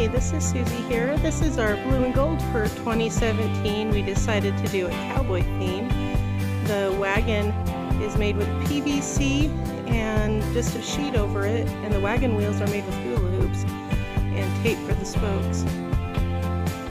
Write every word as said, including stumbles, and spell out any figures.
Hey, this is Susie here. This is our blue and gold for twenty seventeen. We decided to do a cowboy theme. The wagon is made with P V C and just a sheet over it, and the wagon wheels are made with hula hoops and tape for the spokes.